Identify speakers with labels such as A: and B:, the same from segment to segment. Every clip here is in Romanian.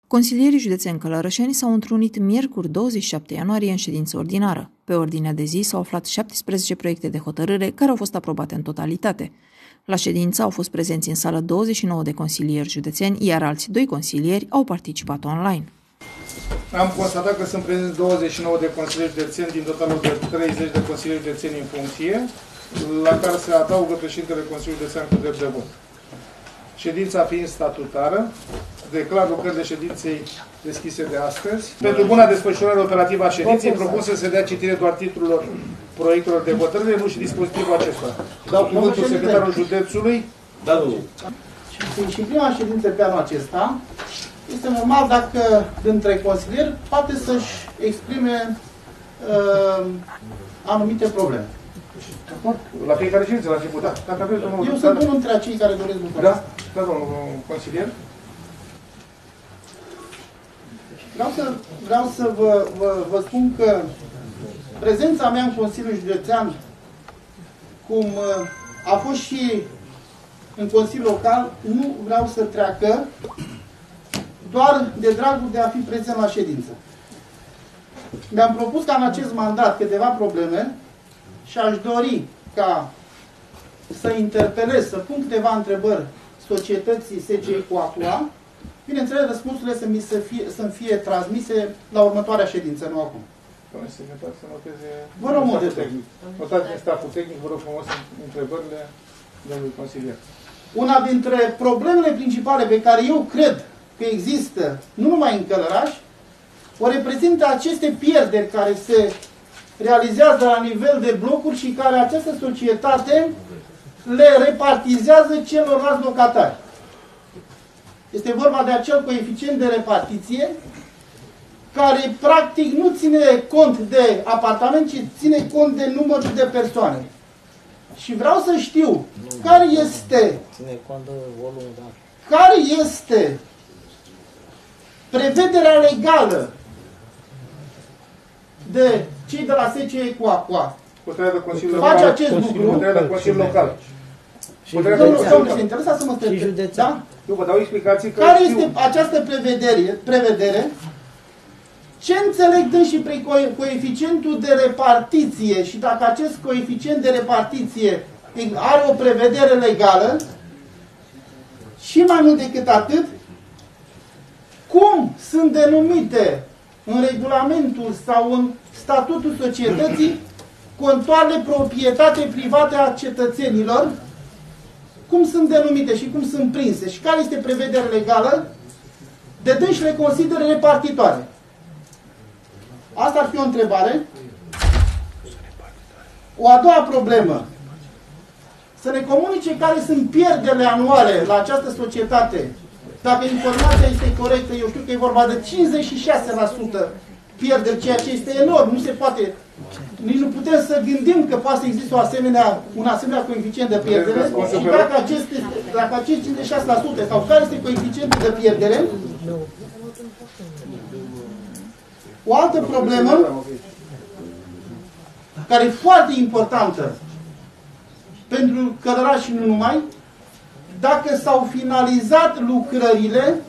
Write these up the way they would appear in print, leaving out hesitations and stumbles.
A: Consilierii județeni călărășeni s-au întrunit miercuri 27 ianuarie în ședință ordinară. Pe ordinea de zi s-au aflat 17 proiecte de hotărâre care au fost aprobate în totalitate. La ședință au fost prezenți în sală 29 de consilieri județeni, iar alți 2 consilieri au participat online.
B: Am constatat că sunt prezenți 29 de consilieri județeni din totalul de 30 de consilieri județeni în funcție, la care se adaugă președintele Consiliului Județean cu drept de vot. Ședința fiind statutară, declar lucrările ședinței deschise de astăzi. Pentru buna desfășurare operativă a ședinței, propun să se dea citire doar titlurilor proiectelor de hotărâre, nu și dispozitivul acesta. Dau cuvântul secretarul județului.
C: Da, domnule.
D: Și prima ședință pe anul acesta, este normal dacă dintre consilieri poate să-și exprime anumite probleme.
B: La fiecare ședință, la început, da. Dacă aveți, domnul,
D: eu sunt unul dintre cei care doresc lucrul
B: ăsta. Da, domnul consilier.
D: Vreau să vă spun că prezența mea în Consiliul Județean, cum a fost și în Consiliul Local, nu vreau să treacă doar de dragul de a fi prezent la ședință. Mi-am propus ca în acest mandat câteva probleme și aș dori ca să interpelez, să pun câteva întrebări societății SCI cu ACUA. Bineînțeles, răspunsurile să-mi fie transmise la următoarea ședință, nu acum.
B: Domnule secretar, să noteze...
D: Vă rog, mult tehnic.
B: Notați din staful tehnic, vă rog frumos întrebările domnului consilier.
D: Una dintre problemele principale pe care eu cred că există, nu numai în Călăraș, o reprezintă aceste pierderi care se realizează la nivel de blocuri și care această societate le repartizează celorlalți locatari. Este vorba de acel coeficient de repartiție care practic nu ține cont de apartament, ci ține cont de numărul de persoane. Și vreau să știu care este prevederea legală de cei de la SCI cu ACUA. Face acest lucru.
B: Consiliul Local.
D: Domnule, se interesa să mă întreb. Da?
B: Eu vă dau explicații că
D: care este această prevedere? Ce înțeleg dânsii prin coeficientul de repartiție și dacă acest coeficient de repartiție are o prevedere legală și mai mult decât atât, cum sunt denumite în regulamentul sau în statutul societății contoarele proprietate private a cetățenilor, cum sunt denumite și cum sunt prinse și care este prevederea legală, de dânsi le consideră repartitoare. Asta ar fi o întrebare. O a doua problemă. Să ne comunice care sunt pierderile anuale la această societate. Dacă informația este corectă, eu știu că e vorba de 56% pierderi, ceea ce este enorm. Nu se poate, nici nu putem să gândim că poate să existe un asemenea coeficient de pierdere. Și dacă acest 56% sau care este coeficientul de pierdere, o altă problemă care e foarte importantă pentru Călăraș și nu numai, dacă s-au finalizat lucrările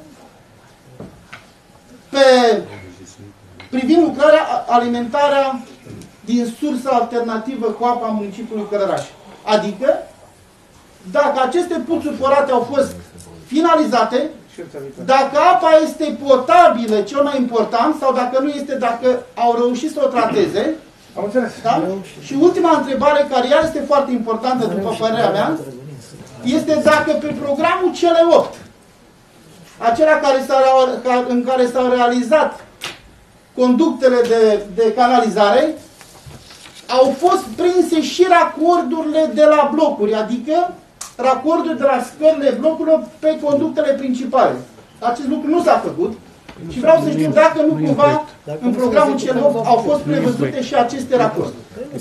D: privind lucrarea alimentarea din sursă alternativă cu apa a municipiului Călăraș. Adică, dacă aceste puțuri forate au fost finalizate, dacă apa este potabilă, cel mai important, sau dacă nu este, dacă au reușit să o trateze.
B: Am înțeles.
D: Da? Și ultima întrebare, care ea este foarte importantă, după părerea mea, este dacă pe programul cele 8, acela în care s-au realizat conductele de canalizare, au fost prinse și racordurile de la blocuri, adică racorduri de la scările blocurilor pe conductele principale. Acest lucru nu s-a făcut și vreau să știu dacă nu cumva în programul cel 8 au fost prevăzute și aceste racorduri.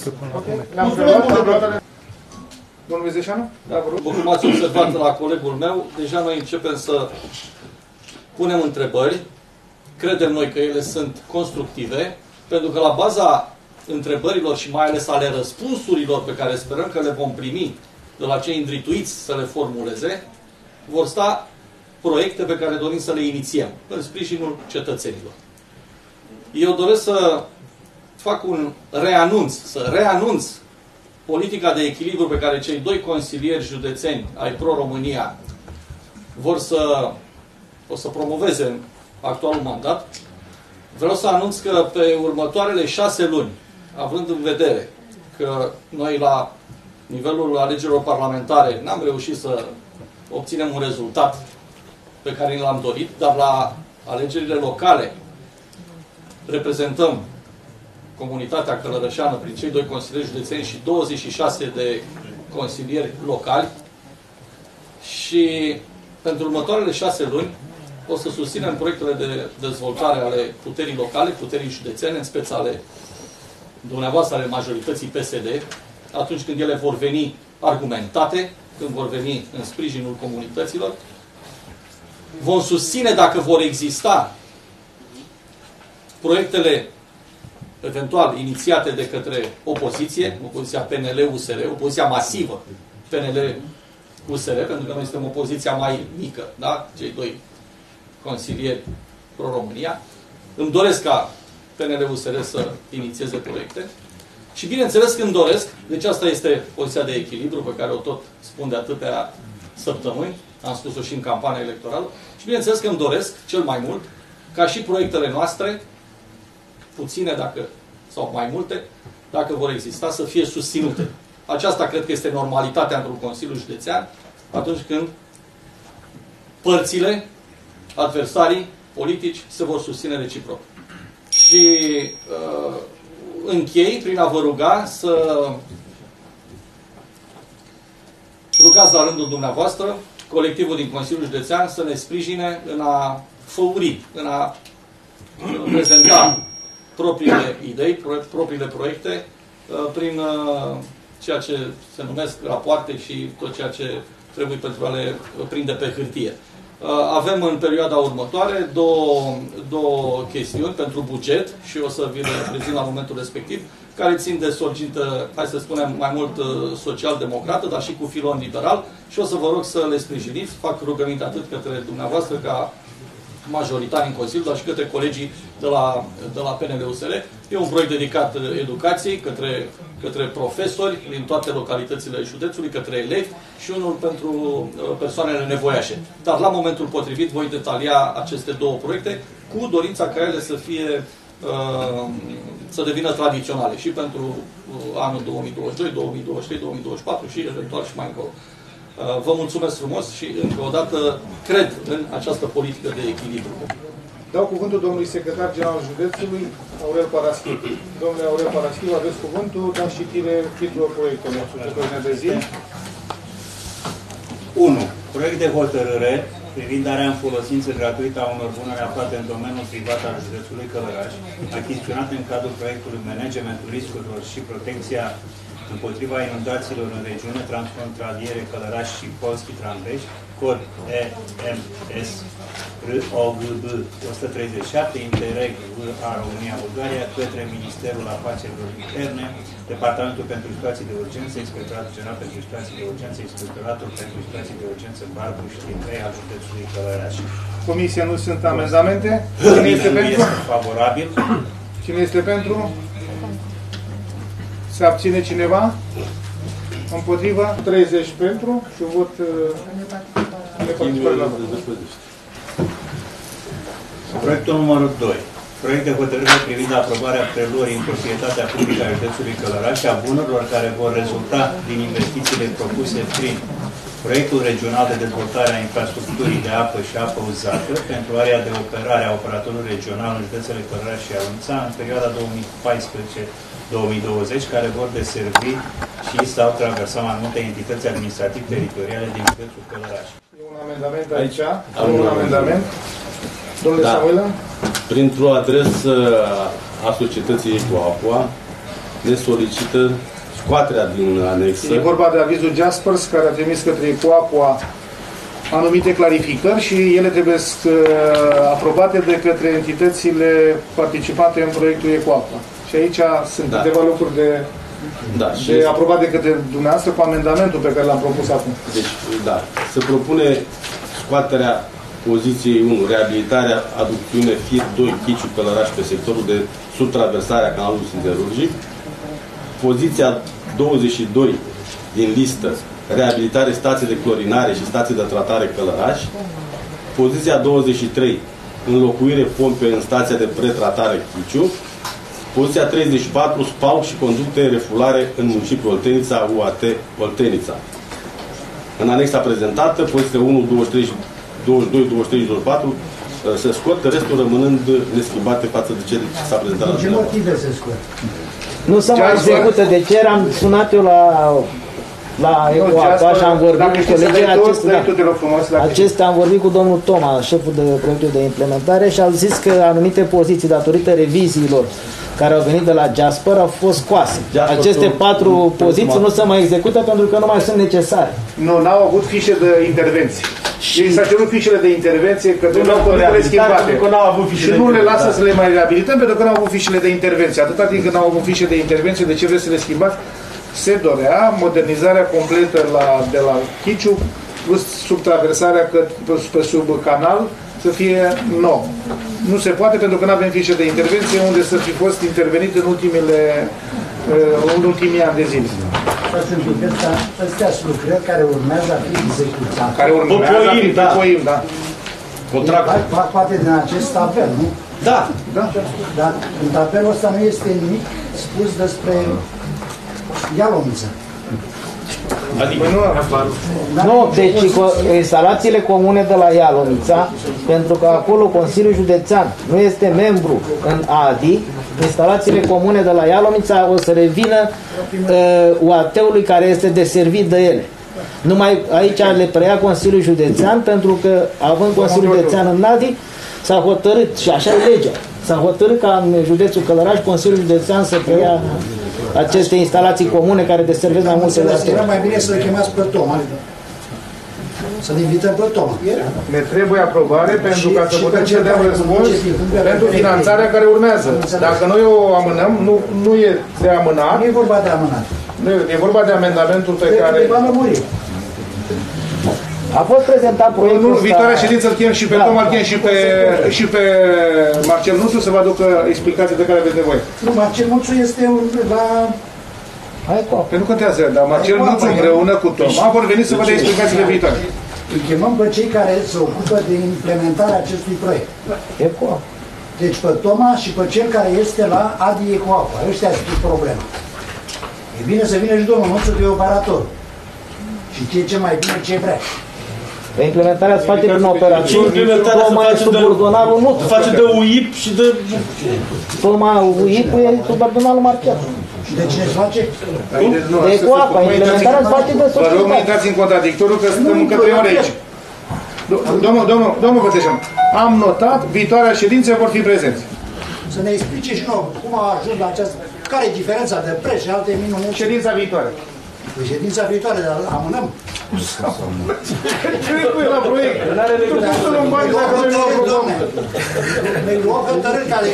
B: Domnul Vizeșanu?
C: Da, vă rog. După cum ați observat la colegul meu, deja noi începem să punem întrebări. Credem noi că ele sunt constructive, pentru că la baza întrebărilor și mai ales ale răspunsurilor pe care sperăm că le vom primi de la cei îndrituiți să le formuleze, vor sta proiecte pe care dorim să le inițiem în sprijinul cetățenilor. Eu doresc să fac un reanunț, să reanunț politica de echilibru pe care cei doi consilieri județeni ai Pro-România o să promoveze în actualul mandat. Vreau să anunț că pe următoarele 6 luni, având în vedere că noi la nivelul alegerilor parlamentare n-am reușit să obținem un rezultat pe care l-am dorit, dar la alegerile locale reprezentăm comunitatea călărășeană prin cei doi consilieri județeni și 26 de consilieri locali și pentru următoarele 6 luni o să susținem proiectele de dezvoltare ale puterii locale, puterii județene, în speță ale dumneavoastră, ale majorității PSD, atunci când ele vor veni argumentate, când vor veni în sprijinul comunităților. Vom susține, dacă vor exista, proiectele eventual inițiate de către opoziție, opoziția PNL-USR, opoziția masivă PNL-USR, pentru că noi suntem opoziția mai mică, da? Cei doi consilieri Pro-România. Îmi doresc ca PNL-USR să inițieze proiecte. Și bineînțeles că îmi doresc, deci asta este poziția de echilibru pe care o tot spun de atâtea săptămâni, am spus-o și în campania electorală, și bineînțeles că îmi doresc, cel mai mult, ca și proiectele noastre, puține sau mai multe, dacă vor exista, să fie susținute. Aceasta cred că este normalitatea într-un Consiliu Județean, atunci când părțile, adversarii politici se vor susține reciproc. Și închei prin a vă ruga să rugați la rândul dumneavoastră colectivul din Consiliul Județean să ne sprijine în a făuri, în a prezenta propriile idei, propriile proiecte prin ceea ce se numesc rapoarte și tot ceea ce trebuie pentru a le prinde pe hârtie. Avem în perioada următoare două chestiuni pentru buget și o să vi le prezint la momentul respectiv, care țin de sorgintă, hai să spunem, mai mult social-democrată, dar și cu filon liberal și o să vă rog să le sprijiniți. Fac rugăminte atât către dumneavoastră ca majoritari în Consiliu, dar și către colegii de la PNL-USR. E un proiect dedicat educației, către profesori din toate localitățile județului, către elevi și unul pentru persoanele nevoiașe. Dar la momentul potrivit voi detalia aceste două proiecte cu dorința ca ele să fie să devină tradiționale și pentru anul 2022, 2023, 2024 și eventual și mai încolo. Vă mulțumesc frumos și încă o dată cred în această politică de echilibru.
B: Dau cuvântul domnului secretar general al județului, Aurel Paraschiv. Domnule Aurel Paraschiv, aveți cuvântul, dați citire titlul proiectului. De zi.
E: 1. Proiect de hotărâre privind darea în folosință gratuită a unor bunuri aflate în domeniul privat al județului Călăraș, achiziționate în cadrul proiectului Managementul riscurilor și protecția împotriva inundațiilor în regiune transfrontaliere Călăraș și Polski-Trambeș, cod EMS ROGB 137, Interreg VA România-Bulgaria, către Ministerul Afacerilor Interne, Departamentul pentru Situații de Urgență, Inspectoratul General pentru Situații de Urgență, Inspectoratul pentru Situații de Urgență Barbu și Timbrei al județului Călăraș.
B: Comisia, nu sunt amendamente? Cine este pentru?
E: Favorabil.
B: Cine este pentru? Se abține cineva? Împotriva? 30 pentru și vot neparticipare la vot.
E: Proiectul numărul 2. Proiect de hotărâre privind aprobarea preluării în proprietatea publică a județului Călăraș a bunurilor care vor rezulta din investițiile propuse prin Proiectul Regional de Dezvoltare a Infrastructurii de Apă și Apă Uzată pentru area de operare a operatorului regional în județele Călăraș și Alunța în perioada 2014-2020, care vor deservi și sau traversa mai multe entități administrativ-teritoriale din județul Călăraș.
B: E un amendament aici. Un amendament. Domnule Samuilă?
F: Printr-o adresă a societății Ecoaqua ne solicită scoaterea din anexă.
B: E vorba de avizul Jaspers, care a trimis către Ecoaqua anumite clarificări și ele trebuie aprobate de către entitățile participate în proiectul Ecoaqua. Și aici sunt câteva lucruri de aprobat de către dumneavoastră cu amendamentul pe care l-am propus acum.
F: Deci, se propune scoaterea poziției 1, reabilitarea aducțiune fir 2 Chiciu Călăraș pe sectorul de subtraversare a canalului siderurgic. Poziția 22 din listă, reabilitare stații de clorinare și stații de tratare Călăraș. Poziția 23, înlocuire pompe în stația de pretratare Chiciu. Poziția 34, spau și conducte refulare în municipiul Oltenița, UAT Oltenița. În anexa prezentată, poziția 1, 23, 22, 23, 24 se scot, restul rămânând neschimbate față de ce s-a prezentat la
G: ce motive se scot?
H: Nu se mai execută. Deci am sunat eu la ECOAPA și am vorbit cu colegii acestea, am vorbit cu domnul Toma, șeful de proiectul de implementare, și au zis că anumite poziții, datorită reviziilor care au venit de la Jasper, au fost scoase. Aceste 4 poziții nu se mai execută pentru că nu mai sunt necesare.
B: Nu, n-au avut fișe de intervenție. Și s-a cerut fișele de intervenție că nu au putut schimbate. Și nu le lasă să le mai reabilităm pentru că nu au avut fișele de intervenție. Atâta timp când n-au avut fișe de intervenție, de ce vreți să le schimbați? Se dorea modernizarea completă de la Chiciu plus subtraversarea pe sub canal să fie nou. Nu se poate pentru că nu avem fișe de intervenție unde să fi fost intervenit în ultimii ani de zile.
G: Astea sunt lucrări care urmează a fi executate.
B: Care urmează a fi da.
G: Fac parte din acest tabel, nu?
F: Da.
G: Dar în tabelul ăsta nu este nimic spus despre Ialomița.
F: Adică
H: Nu, deci instalațiile comune de la Ialomița, pentru că acolo Consiliul Județean nu este membru în ADI, instalațiile comune de la Ialomița o să revină UAT-ului care este deservit de ele. Numai aici le preia Consiliul Județean, pentru că având Consiliul Județean în ADI, s-a hotărât, și așa e legea, s-a hotărât ca în județul Călăraș Consiliul Județean să preia aceste instalații comune care deservesc mai multe de
G: era mai bine să le chemați pe Toma. Să-l invităm pe Toma.
B: Ne trebuie aprobare pentru ca să putem să dăm răspuns pentru finanțarea care urmează. Dacă noi o amânăm, nu e de amânat.
G: Nu e vorba de amânat.
B: E vorba de amendamentul pe care...
H: A fost prezentat proiectul ăsta.
B: Viitoarea ședință îl chem și pe Toma, îl chem și pe Marcel Nuțu să vă aducă explicații de care aveți nevoie.
G: Nu, Marcel Nuțu este la...
B: Păi nu contează, dar Marcel Nuțu împreună cu Toma vor veni să vă dea explicațiile viitoare.
G: Îi chemăm pe cei care se ocupă de implementarea acestui proiect.
H: ECOAPA.
G: Deci pe Toma și pe cel care este la ADI ECOAPA. Ăștia sunt problema. E bine să vină și domnul Nuțu de operator. Și ce mai bine, ce vrea.
H: Implementarea se face prin operațiuni, Toma e subordonalul nu.
F: Se face de UIP și de...
H: Toma UIP e subordonalul Marcel.
G: Și de cine se face?
H: De ECOAPA, implementarea se face de societate.
B: Vă rog, nu intrați în contradictoriu că suntem încă 3 ore aici. Domnul Văteșan, am notat, viitoarea ședință vor fi prezenți.
G: Să ne explice și nouă cum a ajuns la această... Care e diferența de preț și alte minuni?
B: Ședința viitoare.
G: Ședința viitoare, dar amânăm.
B: Ce pui la proiect? Tu nu-mi bagi dacă noi nu aprobăm.
G: Noi luăm hotărâri care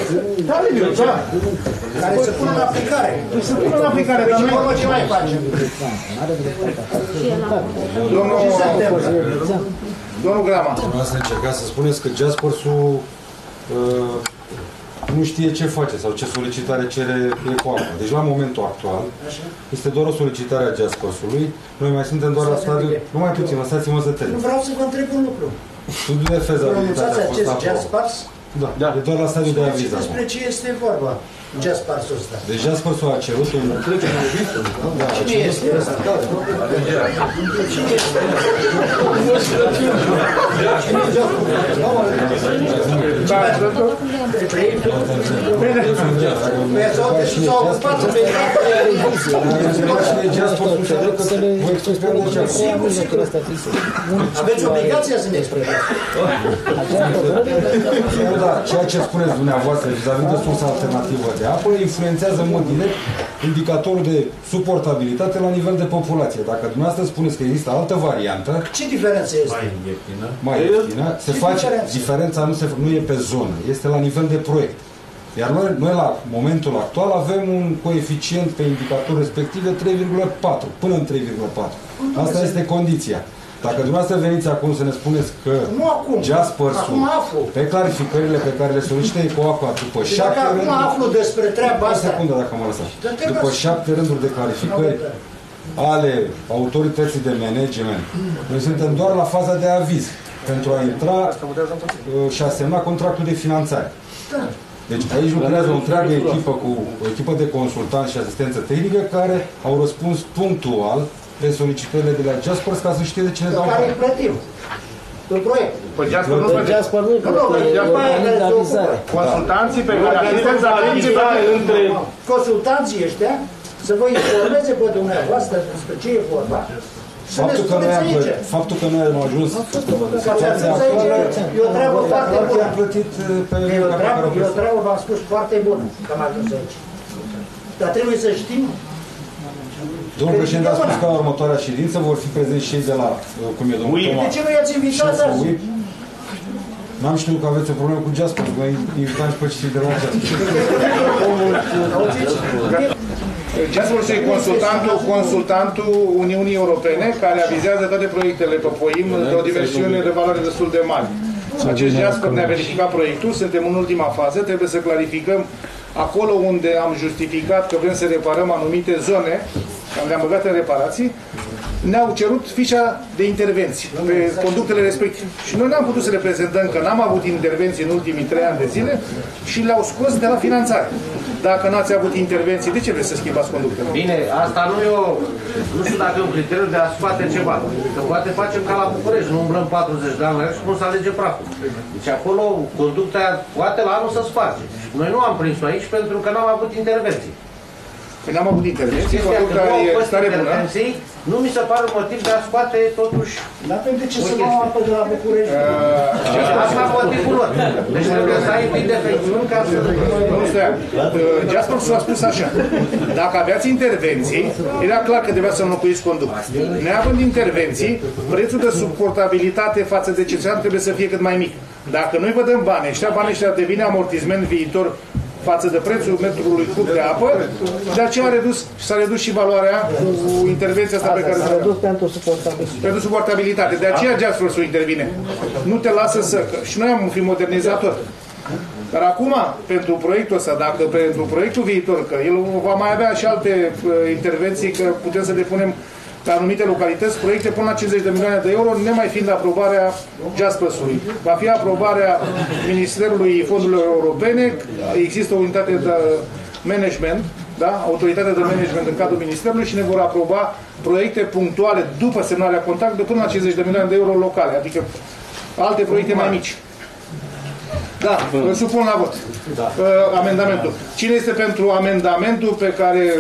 G: se pun în aplicare.
B: Se pun în aplicare, dar noi...
G: Ce mai facem?
B: Domnul Grama.
I: Să încercați să spuneți că Jaspersul nu știe ce face sau ce solicitare cere ECOAPA. Deci la momentul actual este doar o solicitare a Jaspersului. Noi mai suntem doar la stadiu... Nu mai puțin, lăsați-mă să termin.
G: Nu vreau să vă întreb un lucru.
I: Studiul de fezabilitate a fost aprobat. Da, e doar la stadiu de aviz.
G: Despre ce este vorba? Jaspersul ăsta.
I: Deci Jaspersul a cerut un...
G: Cine este ăsta? Aveți obligația să ne explicați.
I: Ceea ce spuneți dumneavoastră vis-a-vis de sursa alternativă de apă influențează în mod direct indicatorul de suportabilitate la nivel de populație. Dacă dumneavoastră spuneți că există altă variantă...
G: Ce diferență este?
I: Mai ieftină. Se face, diferența nu e pe zonă, este la nivel de proiect. Iar noi la momentul actual avem un coeficient pe indicator respectiv de 3,4, până în 3,4. Asta este condiția. Dacă dumneavoastră veniți acum să ne spuneți că
G: Nu acum,
I: Jaspersul,
G: acum aflu.
I: pe clarificările pe care le solicită Ecoaqua după
G: Și
I: 7
G: dacă acum
I: rânduri...
G: aflu despre treaba
I: O
G: asta...
I: secundă, dacă mă lăsați.
G: Dă-te
I: După
G: las.
I: 7 rânduri de clarificări ale autorității de management, noi suntem doar la faza de aviz pentru a intra și a semna contractul de finanțare. Deci aici lucrează o întreagă echipă cu o echipă de consultanți și asistență tehnică care au răspuns punctual de solicitările de la Jaspers ca să știe de cine dau
G: Care
I: bani.
G: îi plătim? Pe proiect.
B: Păi Jasper nu plătește.
H: Jasper nu de avizare.
B: Consultanții pe care asistența tehnică între...
G: Consultanții ăștia să vă informeze pe dumneavoastră despre ce e vorba. Să ne spuneți aici.
I: Faptul că noi am ajuns în
G: situația actuală, e o treabă foarte bună. E o treabă, v-am spus, foarte bună că am ajuns aici. Dar trebuie să știm.
I: Domnul președinte a spus că la următoarea ședință vor fi prezenți cei de la, cum e domnul Toma.
G: De ce nu i-ați invitat azi?
I: N-am știut că aveți o problemă cu Jasper, că invitam și pe cei de la Jasper.
B: Jasper e consultantul Uniunii Europene care avizează toate proiectele pe POIM de o dimensiune de valoare destul de mare. Acest Jasper ne-a verificat proiectul, suntem în ultima fază, trebuie să clarificăm acolo unde am justificat că vrem să reparăm anumite zone, le-am băgat în reparații, ne-au cerut fișa de intervenții pe conductele respective. Și noi n-am putut să le prezentăm că n-am avut intervenții în ultimii 3 ani de zile și le-au scos de la finanțare. Dacă n-ați avut intervenții, de ce vreți să schimbați conductele?
J: Bine, asta nu știu dacă e un criteriu de a scoate ceva. Că poate facem ca la București, nu umblăm 40 de ani și nu se alege praful. Deci acolo conducta poate la anul să sparge. Noi nu am prins-o aici pentru că n-am avut intervenții.
B: Păi n-am avut intervenții, conducta e stare bună.
J: Nu mi se pare un motiv de a scoate totuși.
G: Dar pentru ce să luăm apă de la București?
J: Asta e motivul lor. Deci trebuie să ai bine defecțiuni ca să...
B: Nu stai. Jasper s-a spus așa. Dacă aveați intervenții, era clar că trebuia să înlocuiți conducta. Neavând intervenții, prețul de suportabilitate față de cetățean trebuie să fie cât mai mic. Dacă noi vă dăm banii ăștia devine amortisment viitor față de prețul metrului cub de apă, de aceea s-a redus și valoarea cu intervenția asta pe care
H: s-a redus pentru
B: suportabilitate. De aceea Jasper intervine. Nu te lasă să... Și noi am fi modernizator. Dar acum, pentru proiectul ăsta, dacă pentru proiectul viitor, că el va mai avea și alte intervenții, că putem să depunem pe anumite localități, proiecte până la 50 de milioane de euro, nemai fiind aprobarea Jaspersului. Va fi aprobarea Ministerului Fondurilor Europene, există o unitate de management, da? Autoritatea de management în cadrul Ministerului și ne vor aproba proiecte punctuale după semnarea contractului până la 50 de milioane de euro locale, adică alte proiecte mai mici. Da, îl supun la vot. Amendamentul. Cine este pentru amendamentul pe care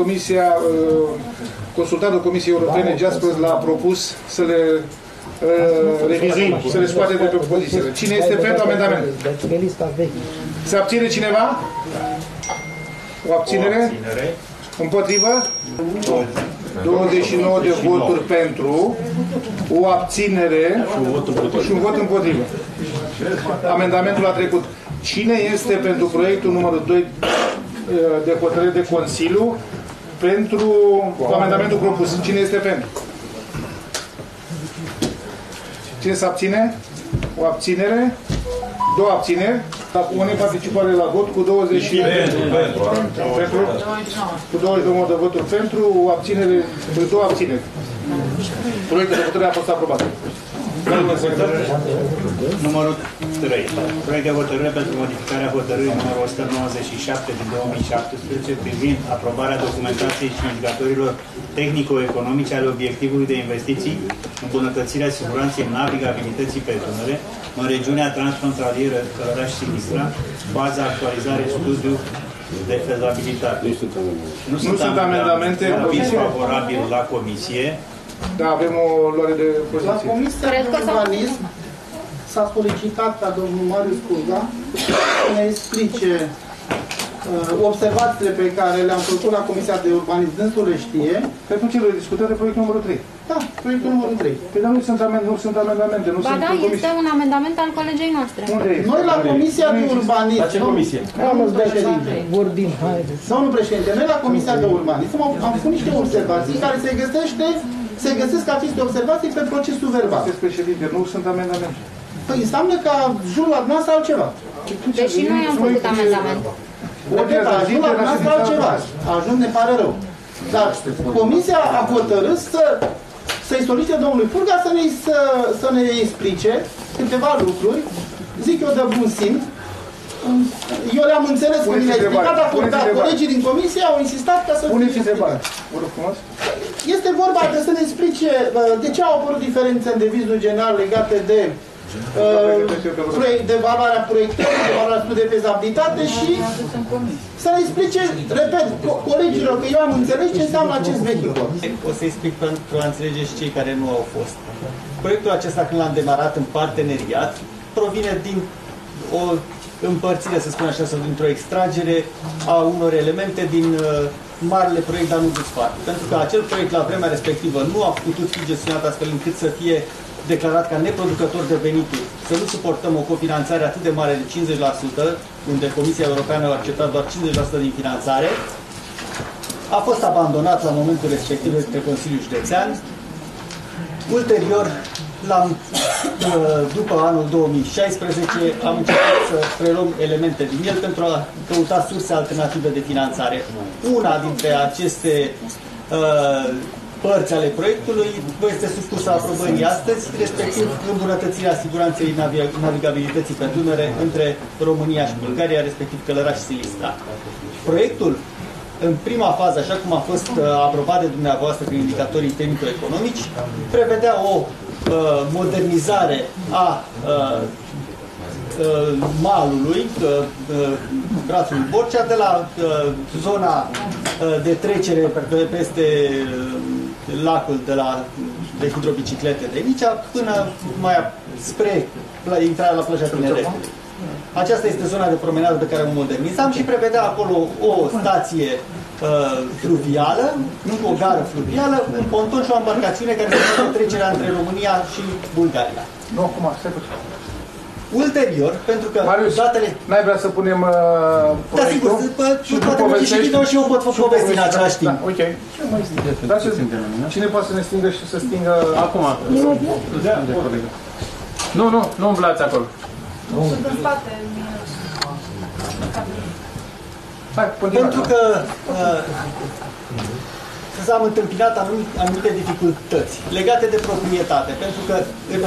B: consultatul Comisiei Europene Jasper l-a propus să le revizuim, să le scoate de pe pozițiile? Cine este pentru amendament? Se abține cineva? O abținere? Împotrivă? 29 de voturi pentru, o abținere și un vot împotrivă. Amendamentul a trecut. Cine este pentru proiectul numărul 2 de hotărâre de Consiliu pentru amendamentul propus? Cine este pentru? Cine se abține? O abținere? 2 abțineri. O neparticipare la vot cu 20 cu 29 de voturi pentru, o abținere, 2 abțineri. Proiectul de hotărâre a fost aprobat.
E: Numărul 3. Proiect de hotărâre pentru modificarea hotărârii numărul 197 din 2017 privind aprobarea documentației și indicatorilor tehnico-economice ale obiectivului de investiții, îmbunătățirea siguranței navigabilității pe Dunăre în regiunea transfrontalieră Călăraș-Silistra, baza actualizare studiu de fezabilitate. Nu sunt amendamente. Aviz favorabil la comisie.
B: Da, avem o luare de poziție.
D: La Comisia de Urbanism s-a solicitat ca domnul Marius Curga să ne explice observațiile pe care le-am făcut la Comisia de Urbanism, dânsul le știe.
B: Pentru ce le discutăm de proiectul numărul 3?
D: Da, proiectul numărul 3.
B: Păi dar nu sunt amendamente, nu sunt comisii.
K: Este un amendament al colegei noastre.
B: Unde este?
D: Noi la Comisia de Urbanism...
F: La ce comisie?
D: Domnul președinte. Domnul președinte, noi la Comisia de Urbanism am făcut niște observații care se găsește se găsesc aceste observații pe procesul verbal.
B: Domnule președinte, nu sunt amendamente.
D: Păi înseamnă că ajung la dumneavoastră altceva.
K: Deși noi am făcut amendament.
D: Repet, ajung la dumneavoastră altceva. Ajung, ne pare rău. Dar Comisia a hotărât să-i solicite domnului Purga să ne explice câteva lucruri, zic eu de bun simț. Eu le-am înțeles că mi le-a explicat, dar colegii din Comisie au insistat ca să fie explicat. Este vorba de să ne explice de ce au apărut diferențe în devizul general legate de valoarea proiectării, de valoarea studiului de fezabilitate și să ne explice, repet, colegilor, că eu am înțeles ce înseamnă acest vehicul.
L: O să explic pentru a înțelege și cei care nu au fost. Proiectul acesta, când l-am demarat în parteneriat, provine din o împărțire, să spun așa, sau dintr-o extragere a unor elemente din marele proiect Danubul Sfat. Pentru că acel proiect, la vremea respectivă, nu a putut fi gestionat astfel încât să fie declarat ca neproducător de venituri, să nu suportăm o cofinanțare atât de mare de 50%, unde Comisia Europeană a acceptat doar 50% din finanțare. A fost abandonat la momentul respectiv de Consiliul Județean. Ulterior, după anul 2016, am început să preluăm elemente din el pentru a căuta surse alternative de finanțare. Una dintre aceste părți ale proiectului vă este supusă aprobării astăzi, respectiv îmbunătățirea siguranței navigabilității pe Dunăre între România și Bulgaria, respectiv Călăraș și Silistra. Proiectul, în prima fază, așa cum a fost aprobat de dumneavoastră prin indicatorii tehnico-economici, prevedea o modernizare a malului, brațului Borcea, de la zona de trecere peste lacul de hidrobiciclete de Nicea până mai spre intrarea la plaja Tineretului. Aceasta este zona de promenadă pe care o modernizam și prevedea acolo o stație fluvială, o gară fluvială, un ponton și o embarcațiune care face trecerea între România și Bulgaria.
B: Nu, acum, stai puțin.
L: Ulterior, pentru că
B: Marius,
L: datele...
B: n-ai vrea să punem
L: Da, sigur, poate merge și video și eu pot povesti în același timp.
B: Da, ok. Cine poate să ne stingă și să stingă...
J: Acum. Nu umblați acolo.
K: Sunt în spate.
L: Pentru că s-am întâmpinat anumite dificultăți legate de proprietate, pentru că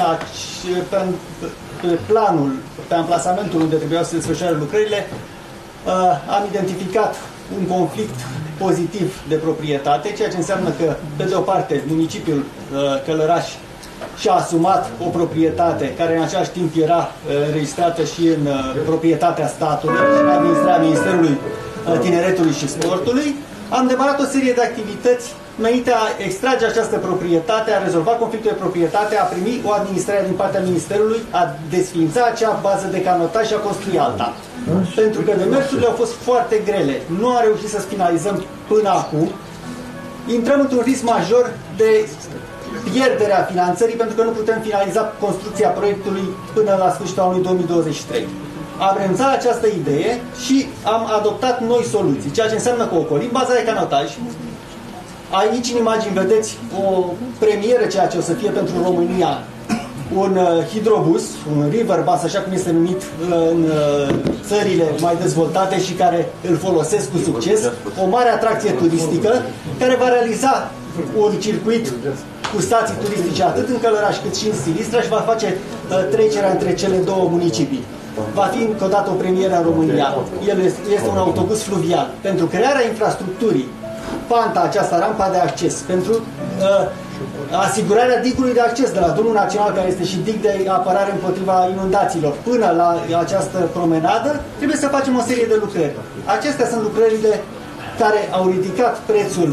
L: pe planul, pe amplasamentul unde trebuiau să se desfășoare lucrările, am identificat un conflict pozitiv de proprietate, ceea ce înseamnă că, pe de o parte, municipiul Călăraș și-a asumat o proprietate care în același timp era înregistrată și în proprietatea statului, administrarea Ministerului Tineretului și Sportului. Am demarat o serie de activități menite a extrage această proprietate, a rezolva conflictul de proprietate, a primi o administrare din partea Ministerului, a desființa acea bază de canotaj și a construi alta. Pentru că demersurile au fost foarte grele. Nu am reușit să finalizăm până acum. Intrăm într-un risc major de pierderea finanțării, pentru că nu putem finaliza construcția proiectului până la sfârșitul anului 2023. Am renunțat la această idee și am adoptat noi soluții, ceea ce înseamnă că ocolim baza de canotaj. Aici în imagini vedeți o premieră, ceea ce o să fie pentru România, un hidrobus, un river bus, așa cum este numit în țările mai dezvoltate și care îl folosesc cu succes, o mare atracție turistică, care va realiza un circuit cu stații turistice atât în Călăraș cât și în Silistra și va face trecerea între cele două municipii. Va fi încă o dată o premieră în România. El este un autobuz fluvial. Pentru crearea infrastructurii, panta aceasta, rampa de acces, pentru asigurarea digului de acces de la drumul național, care este și dig de apărare împotriva inundațiilor, până la această promenadă, trebuie să facem o serie de lucrări. Acestea sunt lucrările care au ridicat prețul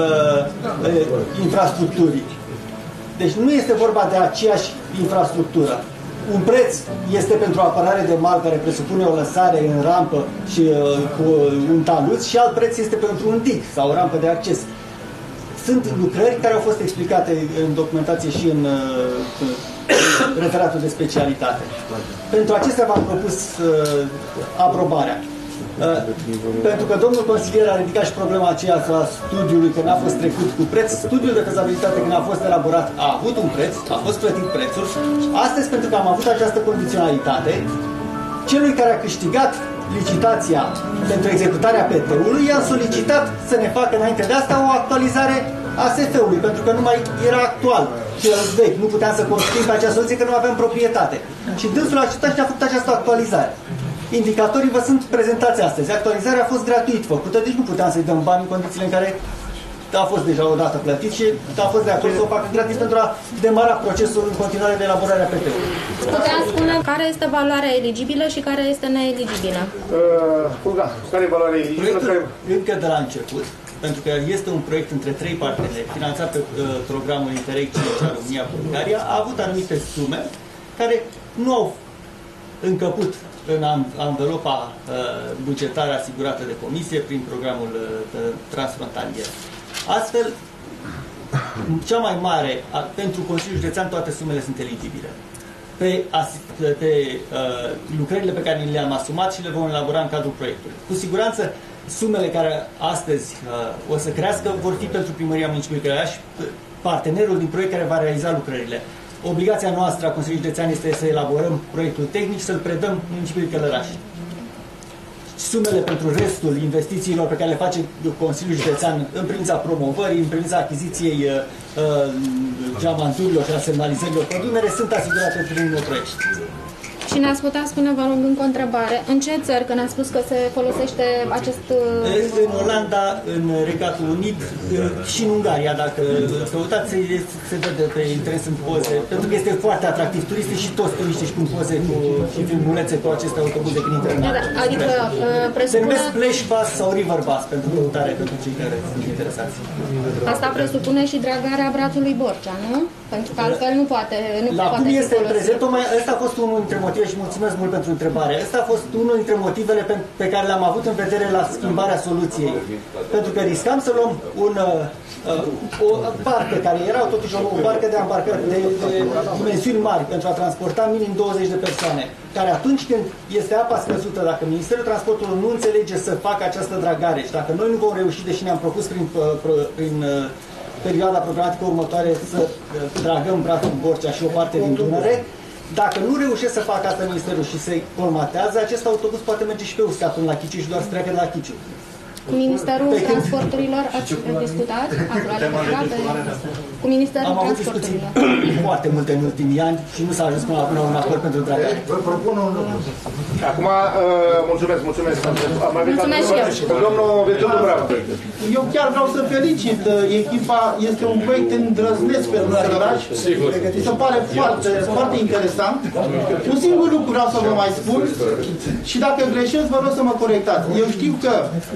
L: infrastructurii. Deci nu este vorba de aceeași infrastructură. Un preț este pentru apărare de mal, care presupune o lăsare în rampă și cu un talus, și alt preț este pentru un dig sau o rampă de acces. Sunt lucrări care au fost explicate în documentație și în referatul de specialitate. Pentru acestea v-am propus aprobarea. Pentru că domnul consilier a ridicat și problema aceea a studiului, că n-a fost trecut cu preț. Studiul de fezabilitate, când a fost elaborat, a avut un preț, a fost plătit prețul. Astăzi, pentru că am avut această condiționalitate, celui care a câștigat licitația pentru executarea PT-ului i-a solicitat să ne facă înainte de asta o actualizare a SF-ului, pentru că nu mai era actual cel vechi, nu puteam să construim pe acea soluție că nu aveam proprietate. Și dânsul a acceptat și a făcut această actualizare. Indicatorii vă sunt prezentați astăzi. Actualizarea a fost gratuit făcută, deci nu puteam să-i dăm bani în condițiile în care a fost deja o dată plătit și a fost de acord să o facă gratis pentru a demara procesul în continuare de elaborare a PT-ului.
K: Putem spune care este valoarea eligibilă și care este neeligibilă?
B: Care e valoarea eligibilă?
L: Încă de la început, pentru că este un proiect între 3 parteneri, finanțat pe programul Interreg 5 al România-Bulgaria, a avut anumite sume care nu au încăput în anvelopa bugetară asigurată de comisie prin programul transfrontalier. Astfel, cea mai mare, pentru Consiliul Județean, toate sumele sunt eligibile. Pe lucrările pe care le-am asumat și le vom elabora în cadrul proiectului. Cu siguranță, sumele care astăzi o să crească vor fi pentru Primăria Municipiului Călăraș, partenerul din proiect care va realiza lucrările. Obligația noastră a Consiliului Județean este să elaborăm proiectul tehnic și să-l predăm Municipiului Călăraș. Sumele pentru restul investițiilor pe care le face Consiliul Județean în privința promovării, în privința achiziției geamanturilor și a semnalizărilor pe Dunăre sunt asigurate prin proiect.
K: Și ne-ați putea spune, vă rog, încă o întrebare. În ce țări, când ați spus că se folosește acest...
L: În Olanda, în Regatul Unit și în Ungaria, dacă căutați, se vede pe internet, sunt poze, pentru că este foarte atractiv. Turistii și toți turiștii își pun poze și filmulețe cu aceste autobuze când intră în
K: Adică presupune...
L: Se numesc Splash Bus sau River Bus pentru căutare, pentru cei care sunt interesați.
K: Asta presupune și dragarea Bratului Borcea, nu? Pentru că altfel nu poate
L: La cum este în prezent, tocmai ăsta a fost unul dintre motive și mulțumesc mult pentru întrebare. Ăsta a fost unul dintre motivele pe care le-am avut în vedere la schimbarea soluției. Pentru că riscam să luăm o barcă care erau totuși o barcă de ambarcări de dimensiuni mari pentru a transporta minim 20 de persoane, care atunci când este apa scăzută, dacă Ministerul Transportului nu înțelege să facă această dragare și dacă noi nu vom reuși, deși ne-am propus prin perioada programatică următoare să dragăm Bratul Borcea și o parte din Dunăre, dacă nu reușesc să facă asta Ministerul și să-i colmatează, acest autobuz poate merge și pe Uscat până la Chiciu și doar să treacă de la Chiciu.
K: Cu Ministerul Transporturilor ați discutat? Cu Ministerul Transporturilor.
L: Foarte multe în ultimii ani și nu s-a ajuns până la un acord pentru dragare.
G: Vă propun un lucru.
B: Acum, mulțumesc.
K: Mulțumesc și eu.
B: Domnul Virgil Bravo.
D: Eu chiar vreau să felicit echipa, este un proiect îndrăzneț pentru Călăraș. Mi se pare foarte, foarte interesant. Un singur lucru vreau să vă mai spun și dacă greșesc vă rog să mă corectați. Eu știu că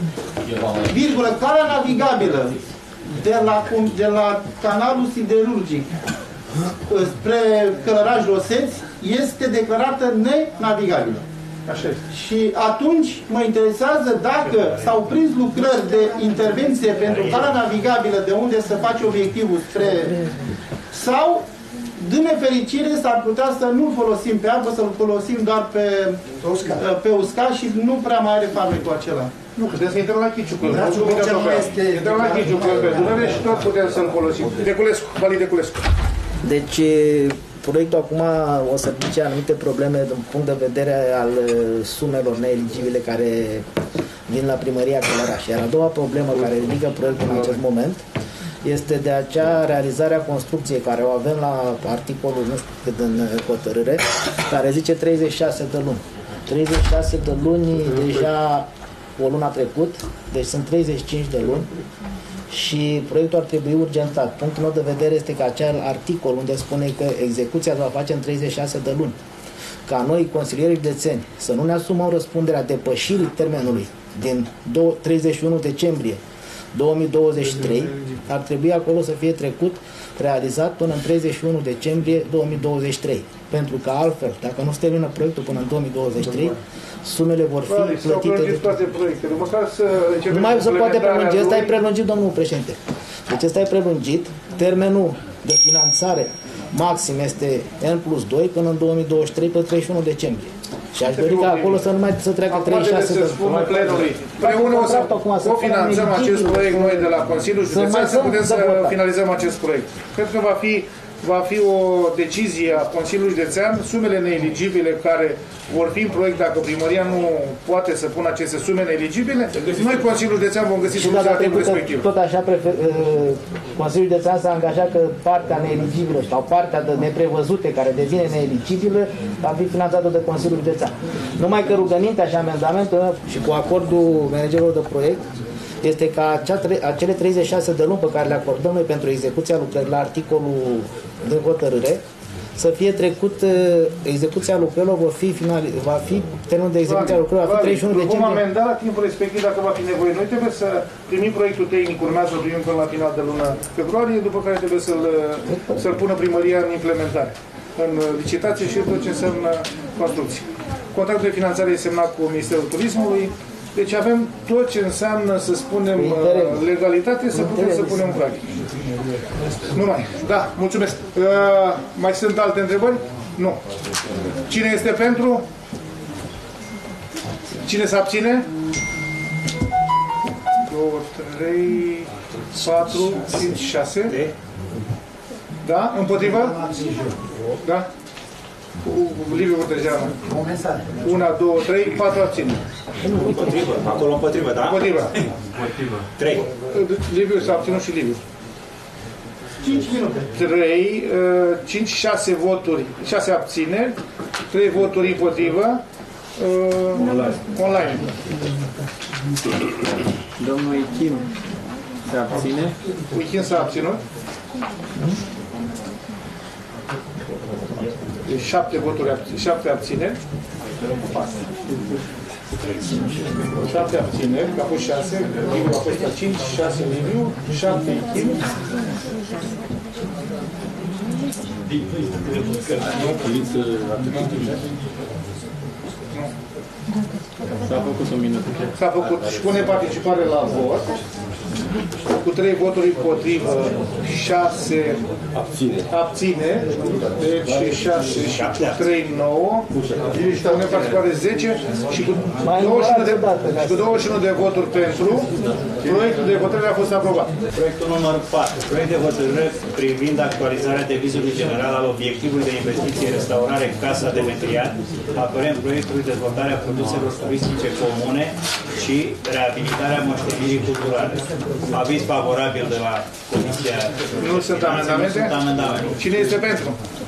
D: calea navigabilă de la canalul siderurgic spre Călăraș-Roseți este declarată nenavigabilă.
B: Așa este.
D: Și atunci mă interesează dacă s-au prins lucrări de intervenție pentru calea navigabilă de unde să face obiectivul spre... sau, din nefericire, s-ar putea să nu-l folosim pe apă, să-l folosim doar pe uscat și nu prea mai are fabricul acela.
B: Nu, putem să intrăm la Chiciu, intrăm la Chiciu, pe Dunăre și tot putem să-l folosim. Deculescu, Vali Deculescu.
H: Deci, proiectul acum o să duce anumite probleme din punct de vedere al sumelor neeligibile care vin la Primăria Călăraș. Iar a doua problemă care ridică proiectul în acest moment este de acea realizare a construcției care o avem la articolul, nu știu cât în hotărâre, care zice 36 de luni. 36 de luni deja o lună a trecut, deci sunt 35 de luni și proiectul ar trebui urgentat. Punctul meu de vedere este că acel articol unde spune că execuția se va face în 36 de luni, ca noi, consilierii județeni, să nu ne asumăm răspunderea depășirii termenului din 31 decembrie 2023, ar trebui acolo să fie trecut, realizat până în 31 decembrie 2023. Pentru că altfel, dacă nu se termină proiectul până în 2023, sumele vor fi plătite de
B: toate proiectele.
H: Nu mai se poate prelungi. Ăsta e prelungit, domnul președinte. Deci ăsta e prelungit. Termenul de finanțare maxim este N+2 până în 2023, pe 31 decembrie. Și aș dori ca acolo să nu mai să treacă 36 de...
B: Să spună plenului. Împreună o să cofinanțăm acest proiect noi de la Consiliul Județean să putem să finalizăm acest proiect. Cred că va fi o decizie a Consiliului Județean, sumele neeligibile care vor fi în proiect dacă primăria nu poate să pună aceste sume neeligibile, noi Consiliul Județean vom găsi soluția la timpul respectiv.
H: Tot așa Consiliul Județean s-a angajat că partea neeligibilă sau partea de neprevăzute care devine neeligibilă va fi finanțată de Consiliul Județean. Numai că rugămintea și amendamentul și cu acordul managerilor de proiect este ca acele 36 de luni pe care le acordăm noi pentru execuția lucrării la articolul de hotărâre să fie trecut, execuția lucrărilor va fi termenul de execuție a lucrărilor va fi 31 decembrie.
B: Vom amenda la timpul respectiv dacă va fi nevoie. Noi trebuie să primim proiectul tehnic, urmează să primim până la final de luna februarie, după care trebuie să-l pună primăria în implementare, în licitație și tot ce înseamnă construcție. Contractul de finanțare e semnat cu Ministerul Turismului. Deci avem tot ce înseamnă, să spunem, legalitate, să putem să punem în practică. Numai. Da, mulțumesc. Mai sunt alte întrebări? Nu. Cine este pentru? Cine se abține? 2, 3, 4, 5, 6. Da? Împotriva? Da? Liviu Vârtăjeanu. 1, 2, 3, 4 abține.
E: Împotrivă. Acolo împotrivă, da?
B: Împotrivă.
E: 3.
B: Liviu s-a abținut și Liviu.
D: 5 minute.
B: 3, 5, 6 voturi, 6 abțineri, 3 voturi împotrivă. Online.
M: Domnul Ichim se abține.
B: Ichim s-a abținut. Deci 7 voturi, 7 abțineri. 7 abțineri, că a fost 6, Liviu a fost la 5, 6 Liviu, 7 Ichim.
M: S-a făcut un minut.
B: S-a făcut și pune participare la vot. Cu 3 voturi împotrivă, 6 abține, deci 6 și 3, 9, și pune participare 10 și cu 21 de voturi pentru, proiectul de hotărâre a fost aprobat.
E: Proiectul numărul 4. Proiect de hotărâre privind actualizarea devizului general al obiectivului de investiție restaurare Casa Demetrian, apărând proiectul de dezvoltare a produselor turistice comune și reabilitarea moștenirii culturale. Aviz favorabil de la Comisia...
B: Nu sunt amendamente?
E: Nu sunt amendamente.
B: Cine este pentru?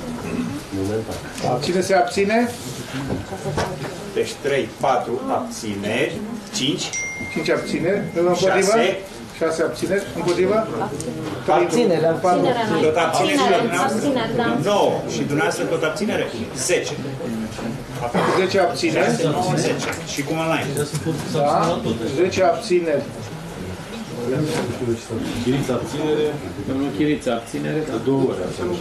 B: Cine se abține?
E: Deci 3, 4 abțineri, 5.
B: 5 abțineri. Împotriva? 6 abțineri. Împotriva?
H: Abținere.
E: Tot abținere.
K: Abținere, da.
E: 9. Și dumneavoastră tot abținere? 10.
B: 10 abțineri.
E: 10. Și cum online?
B: Da. 10 abțineri.
F: Chirița abținere.
M: Domnul Chirița abținere.
F: De 2 ori.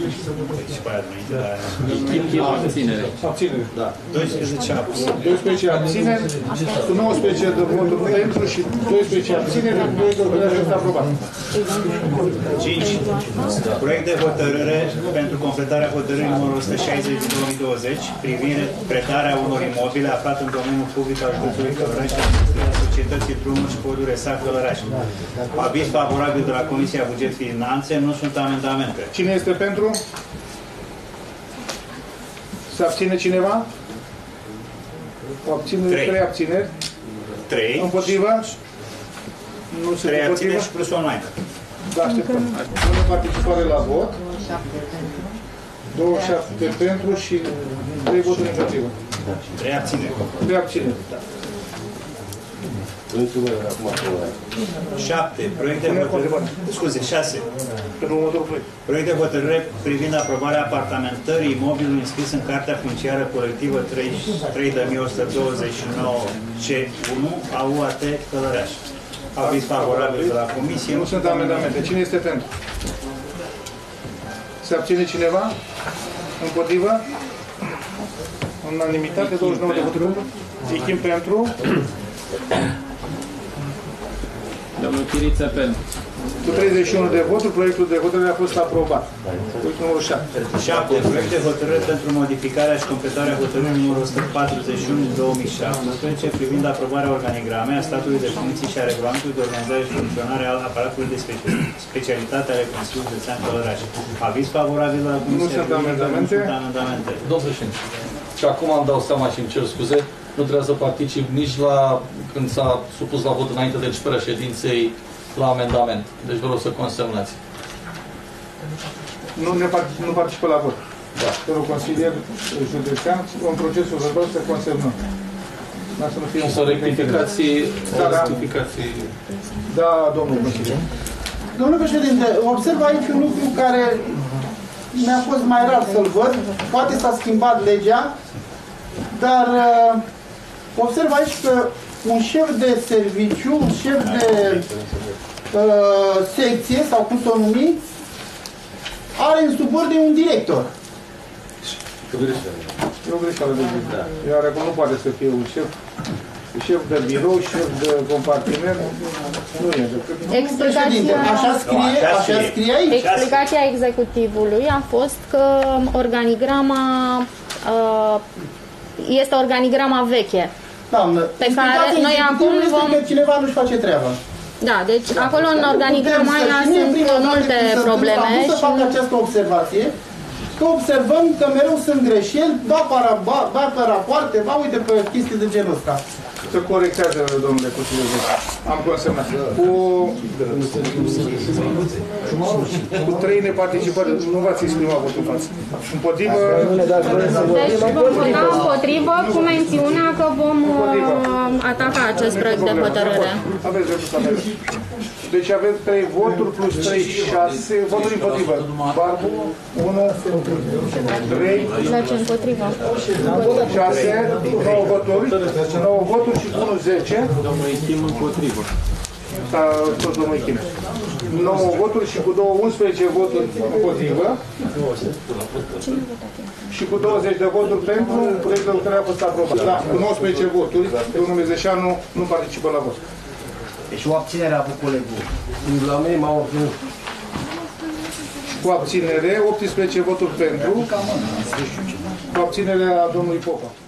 M: Chirița abținere.
B: Abținere.
F: Da.
E: 12 abțineri.
B: 12 abțineri, cu 19 de voturi pentru și 12 abțineri, proiectul de hotărâre este aprobat.
E: 5. Proiect de hotărâre pentru completarea hotărârii numărul 160 din 2020 privind predarea unor imobile aflate în domeniul public al județului Călăraș și a societății Drumuri și Poduri Sac Călăraș. Aviz favorabil de la Comisia Buget Finanțe, nu sunt amendamente.
B: Cine este pentru? Se abține cineva? Abținere, 3 abțineri.
E: 3.
B: Împotriva? Nu se
E: 3
B: împotriva.
E: abțineri și plus online.
B: Da, așteptăm. Pune participare la vot. 27 pentru și 3 voturi împotriva.
E: 3 abțineri.
B: 3 abțineri.
E: 7. Proiect de hotărâre. Scuze, 6. Proiect de hotărâre privind aprobarea apartamentării imobilului înscris în Cartea Funciară Colectivă 3129 C1 a UAT Călăraș. Aviz favorabil de la Comisie.
B: Nu sunt amendamente. Cine este pentru? Se abține cineva? Împotrivă? Unanimitate, 29 de voturi pentru. Ichim pentru.
M: Domnul Chiriță pentru.
B: Cu 31 de voturi, proiectul de hotărâre a fost aprobat. Proiectul numărul 7.
E: 7. Proiect de hotărâre pentru modificarea și completarea hotărârii numărul 141/2017 privind aprobarea organigramei a statului de funcții și a regulamentului de organizare și funcționare al aparatului de specialitate ale Consiliului Județean Călăraș. Aviz favorabil la Comisie.
B: Nu sunt amendamente.
C: Domnul președinte, și acum îmi dau seama și îmi cer scuze, nu trebuie să particip nici la când s-a supus la vot înainte de începerea ședinței la amendament. Deci vă rog să consemnați.
B: Nu participă la vot.
C: Da.
B: Pentru consilier județean, în procesul verbal să consemnăm.
C: Să rectificații.
B: Da, domnul consilier.
D: Domnule președinte, observ aici un lucru care mi-a fost mai rar să-l văd. Poate s-a schimbat legea, dar observ aici că un șef de serviciu, un șef de secție, sau cum să o numi, are în subordine un director.
B: E o greșeală de zi. Iar acum nu poate să fie un șef de birou, șef de compartiment, nu e decât.
D: Așa scrie aici.
K: Explicația executivului a fost că organigrama este organigrama veche.
D: Doamnă,
K: pe care noi acum vom...
D: că cineva nu-și face treaba.
K: Da, deci acolo în organigrama aia sunt multe probleme.
D: Am vrut să fac această observație, că observăm că mereu sunt greșeli, ba pe rapoarte, ba uite pe chestii de genul ăsta.
B: Se corectează, domnule consilier. Am consemnat. Cu 3 neparticipări, nu v-ați exprimat votul în față. Împotrivă...
K: Deci vom vota împotrivă cu mențiunea că vom ataca acest proiect de hotărâre.
B: Aveți dreptul să aveți. Deci avem 3 voturi plus 3, 6 voturi împotrivă. Barbu, 1, 3,
K: împotrivă.
B: 6, 9 voturi, 9 voturi și 1, 10.
M: Domnul Ichim împotrivă.
B: Tot domnul Ichim. 9 voturi și cu 11 voturi împotrivă. Și cu 20 de voturi pentru, proiectul de hotărâre a fost aprobat. Da, cu 19 voturi, domnul Mezeșanu nu participă la vot.
G: Deci o abținere a avut colegul.
J: La mine m-au obținut.
B: Cu abținere, 18 voturi pentru, cu abținerea domnului Popa.